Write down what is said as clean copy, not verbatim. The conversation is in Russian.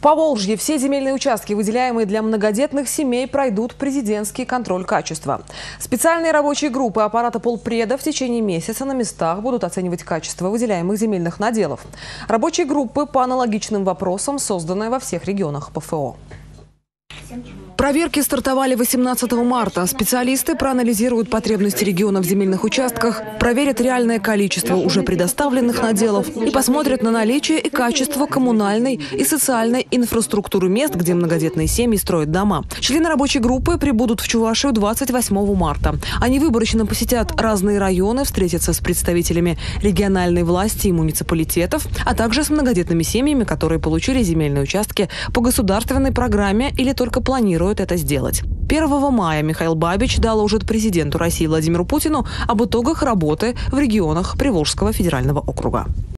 Поволжье все земельные участки, выделяемые для многодетных семей, пройдут президентский контроль качества. Специальные рабочие группы аппарата полпреда в течение месяца на местах будут оценивать качество выделяемых земельных наделов. Рабочие группы по аналогичным вопросам созданы во всех регионах ПФО. Проверки стартовали 18 марта. Специалисты проанализируют потребности регионов в земельных участках, проверят реальное количество уже предоставленных наделов и посмотрят на наличие и качество коммунальной и социальной инфраструктуры мест, где многодетные семьи строят дома. Члены рабочей группы прибудут в Чувашию 28 марта. Они выборочно посетят разные районы, встретятся с представителями региональной власти и муниципалитетов, а также с многодетными семьями, которые получили земельные участки по государственной программе или только планируют это сделать. 1 мая Михаил Бабич доложит президенту России Владимиру Путину об итогах работы в регионах Приволжского федерального округа.